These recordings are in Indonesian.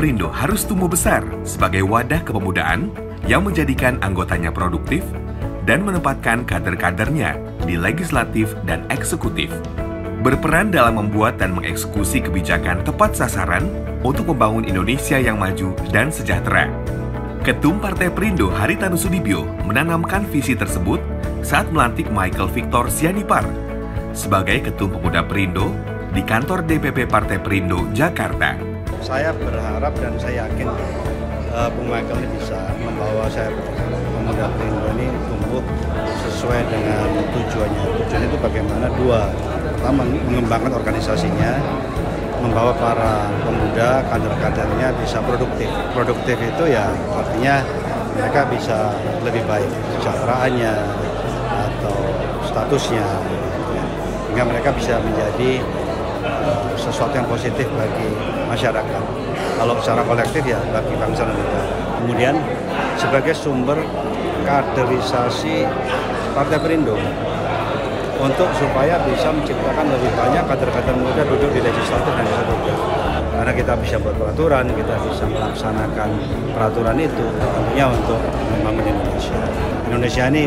Perindo harus tumbuh besar sebagai wadah kepemudaan yang menjadikan anggotanya produktif dan menempatkan kader-kadernya di legislatif dan eksekutif. Berperan dalam membuat dan mengeksekusi kebijakan tepat sasaran untuk membangun Indonesia yang maju dan sejahtera. Ketum Partai Perindo Haritanu Sudibyo menanamkan visi tersebut saat melantik Michael Victor Sianipar sebagai Ketum Pemuda Perindo di kantor DPP Partai Perindo, Jakarta. Saya berharap dan saya yakin Bung Michael ini bisa membawa saya Pemuda Perindo ini tumbuh sesuai dengan tujuannya. Tujuannya itu bagaimana? Dua. Pertama, mengembangkan organisasinya, membawa para pemuda, kader-kadernya bisa produktif. Produktif itu ya artinya mereka bisa lebih baik kesejahteraannya atau statusnya, sehingga mereka bisa menjadi sesuatu yang positif bagi masyarakat. Kalau secara kolektif ya bagi bangsa dan negara. Kemudian sebagai sumber kaderisasi Partai Perindo untuk supaya bisa menciptakan lebih banyak kader-kader muda duduk di legislatif dan eksekutif. Karena kita bisa buat peraturan, kita bisa melaksanakan peraturan itu tentunya untuk membangun Indonesia. Indonesia ini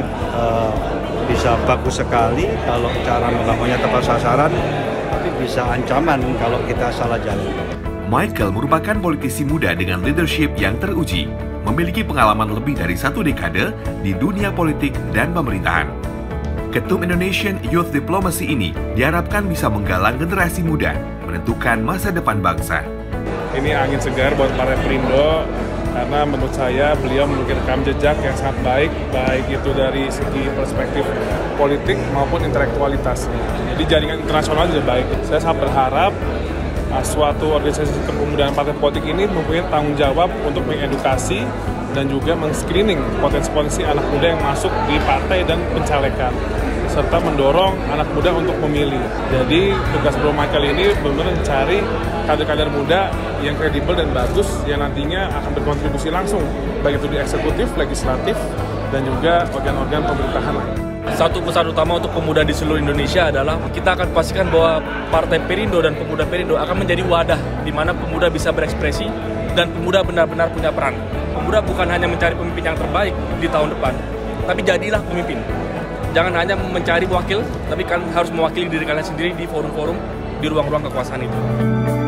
bisa bagus sekali kalau cara membangunnya tepat sasaran, tapi bisa ancaman kalau kita salah jalan. Michael merupakan politisi muda dengan leadership yang teruji, memiliki pengalaman lebih dari 1 dekade di dunia politik dan pemerintahan. Ketum Indonesian Youth Diplomacy ini diharapkan bisa menggalang generasi muda, menentukan masa depan bangsa. Ini angin segar buat Partai Perindo, karena menurut saya beliau memiliki rekam jejak yang sangat baik, baik itu dari segi perspektif politik maupun intelektualitas. Jadi jaringan internasional juga baik. Saya sangat berharap suatu organisasi kepemudaan partai politik ini mempunyai tanggung jawab untuk mengedukasi dan juga men-screening potensi-potensi anak muda yang masuk di partai dan pencalekan, serta mendorong anak muda untuk memilih. Jadi tugas Bro Michael ini benar-benar mencari kader-kader muda yang kredibel dan bagus yang nantinya akan berkontribusi langsung baik itu di eksekutif, legislatif, dan juga organ-organ pemerintahan lain. Satu pesan utama untuk pemuda di seluruh Indonesia adalah kita akan pastikan bahwa Partai Perindo dan Pemuda Perindo akan menjadi wadah di mana pemuda bisa berekspresi dan pemuda benar-benar punya peran. Pemuda bukan hanya mencari pemimpin yang terbaik di tahun depan, tapi jadilah pemimpin. Jangan hanya mencari wakil, tapi kan harus mewakili diri kalian sendiri di forum-forum, di ruang-ruang kekuasaan itu.